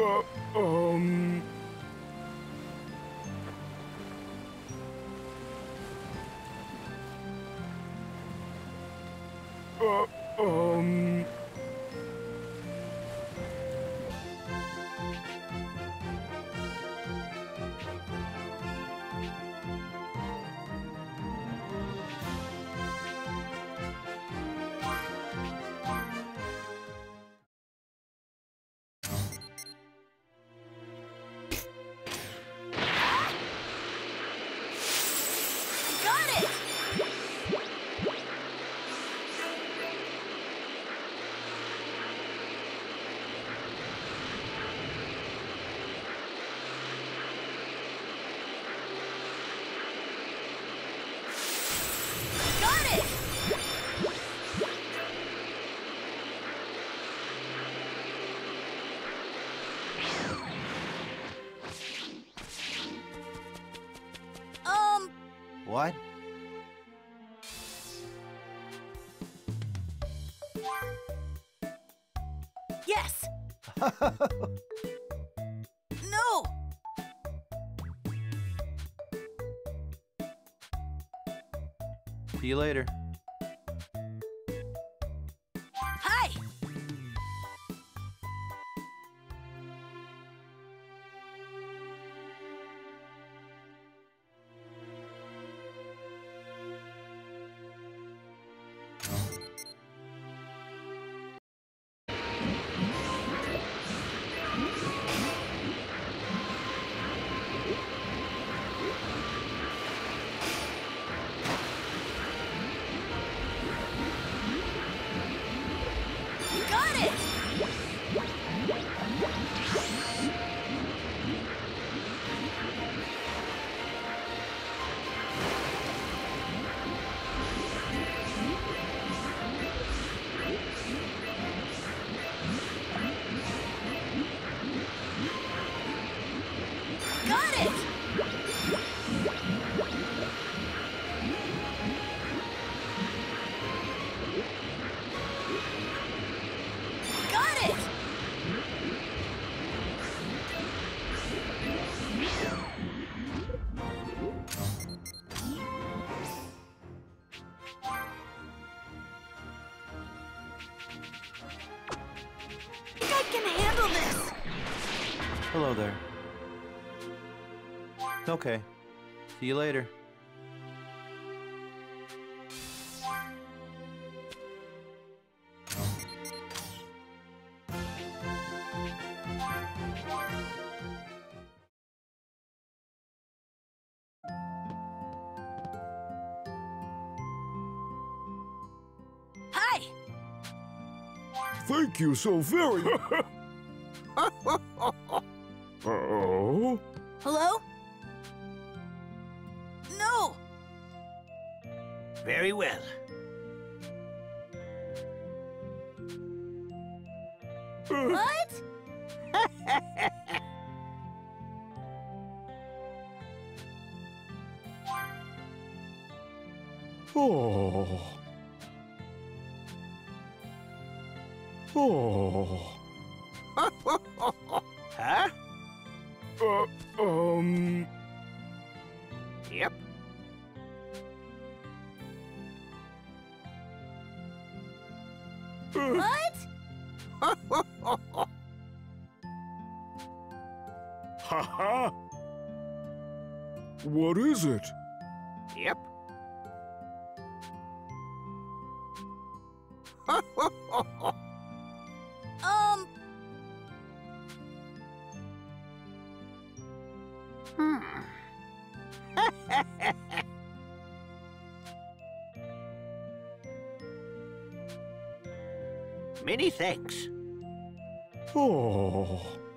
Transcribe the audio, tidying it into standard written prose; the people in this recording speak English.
Um... Um... What? Yes! No! See you later. Hi! Got it! Got it! Got it! I think I can handle this! Hello there. Okay. See you later. Hi! Thank you so very... Oh? Hello? No! Very well. What? Oh. Oh. Huh? Um... Yep. What? Haha! What is it? Yep. Um... Many thanks. Oh.